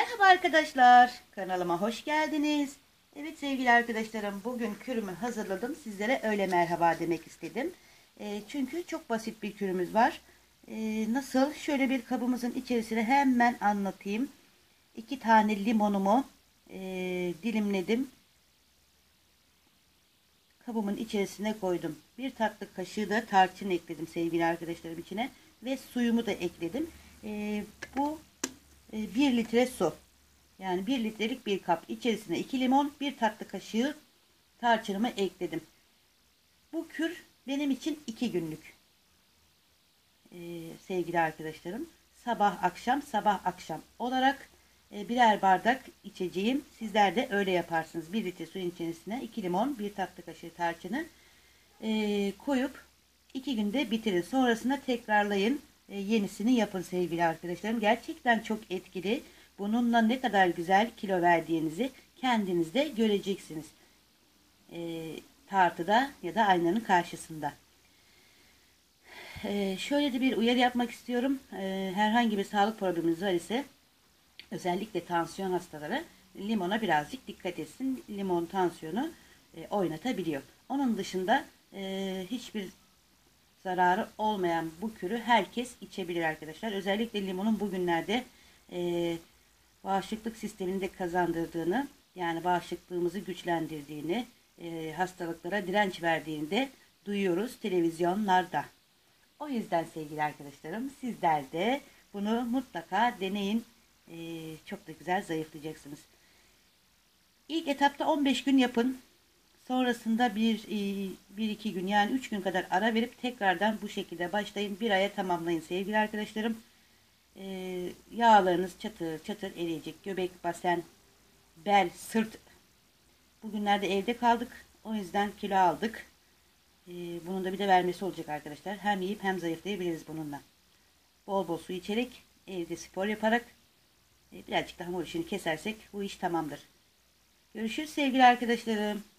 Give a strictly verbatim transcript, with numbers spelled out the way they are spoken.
Merhaba arkadaşlar, kanalıma hoş geldiniz. Evet sevgili arkadaşlarım, bugün kürümü hazırladım. Sizlere öyle merhaba demek istedim. E, çünkü çok basit bir kürümüz var. E, nasıl? Şöyle bir kabımızın içerisine hemen anlatayım. İki tane limonumu e, dilimledim. Kabımın içerisine koydum. Bir tatlı kaşığı da tarçın ekledim sevgili arkadaşlarım içine. Ve suyumu da ekledim. E, bu e, bir litre su. Yani bir litrelik bir kap içerisine iki limon, bir tatlı kaşığı tarçınımı ekledim. Bu kür benim için iki günlük ee, sevgili arkadaşlarım. Sabah akşam sabah akşam olarak e, birer bardak içeceğim. Sizler de öyle yaparsınız. bir litre suyun içerisine iki limon, bir tatlı kaşığı tarçını e, koyup iki günde bitirin. Sonrasında tekrarlayın. E, yenisini yapın sevgili arkadaşlarım. Gerçekten çok etkili. Bununla ne kadar güzel kilo verdiğinizi kendiniz de göreceksiniz. E, tartıda ya da aynanın karşısında. E, şöyle de bir uyarı yapmak istiyorum. E, herhangi bir sağlık probleminiz var ise özellikle tansiyon hastaları limona birazcık dikkat etsin. Limon tansiyonu e, oynatabiliyor. Onun dışında e, hiçbir zararı olmayan bu kürü herkes içebilir arkadaşlar. Özellikle limonun bugünlerde e, bağışıklık sisteminde kazandırdığını, yani bağışıklığımızı güçlendirdiğini, e, hastalıklara direnç verdiğini de duyuyoruz televizyonlarda. O yüzden sevgili arkadaşlarım, sizler de bunu mutlaka deneyin. E, çok da güzel zayıflayacaksınız. İlk etapta on beş gün yapın. Sonrasında bir, e, bir iki gün, yani üç gün kadar ara verip tekrardan bu şekilde başlayın. Bir aya tamamlayın sevgili arkadaşlarım. Ee, yağlarınız çatır çatır eriyecek. Göbek, basen, bel, sırt. Bugünlerde evde kaldık. O yüzden kilo aldık. Ee, bunun da bir de vermesi olacak arkadaşlar. Hem yiyip hem zayıflayabiliriz bununla. Bol bol su içerek, evde spor yaparak e, birazcık da hamur işini kesersek bu iş tamamdır. Görüşürüz sevgili arkadaşlarım.